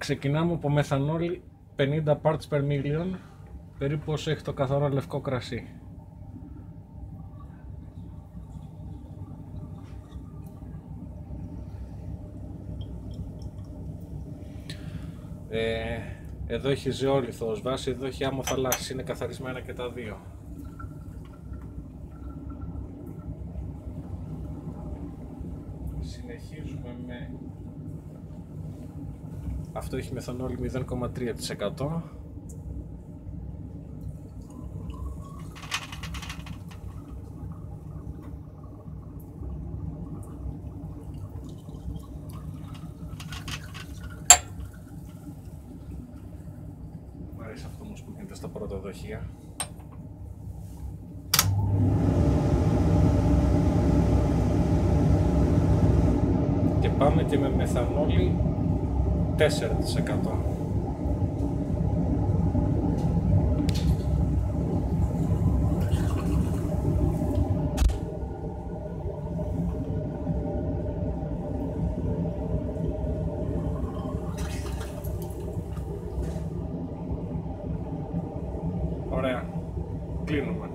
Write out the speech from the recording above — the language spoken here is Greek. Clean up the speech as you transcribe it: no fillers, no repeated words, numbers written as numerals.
Ξεκινάμε από μεθανόλη 50 parts per million, περίπου όσο έχει το καθαρό λευκό κρασί. Εδώ έχει ζεόλιθο ως βάση, εδώ έχει άμμο θαλάσσης, είναι καθαρισμένα και τα δύο. Συνεχίζουμε με... Αυτό έχει μεθανόλη 0,3%. Μου αρέσει αυτό όμως που γίνεται στα πρώτα δοχεία. Και πάμε και με μεθανόλη 4%. Ωραία, κλείνουμε.